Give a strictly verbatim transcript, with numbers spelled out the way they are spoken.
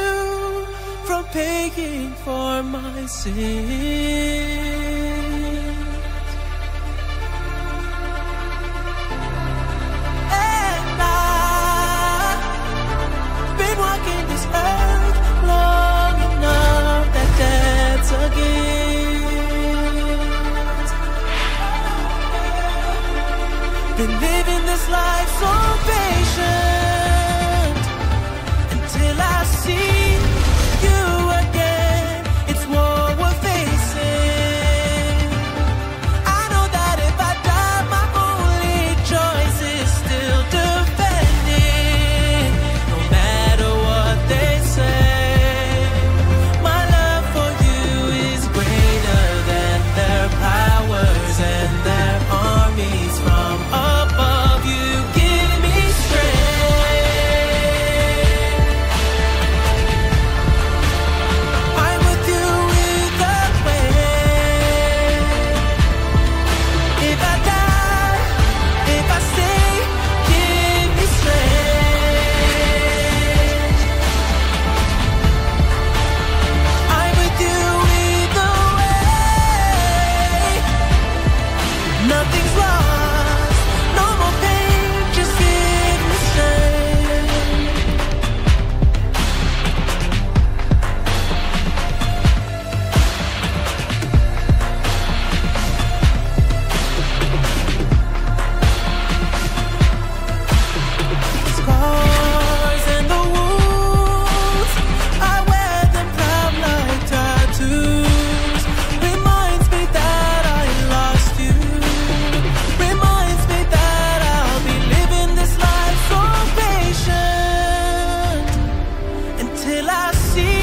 you from paying for my sins. And I've been walking this earth long enough that that's a gift. Been living this life so patient until I see you again. It's war we're facing. I know that if I die, my only choice is still defending. No matter what they say, my love for you is greater than their powers and their armies from above. You give me strength. I'm with you either way. If I die, if I stay, give me strength. I'm with you either way. Nothing's lost, no more pain, just give me strength. Scars and the wounds, I wear them proud like tattoos. Reminds me that I lost you. Reminds me that I'll be living this life so patient until I see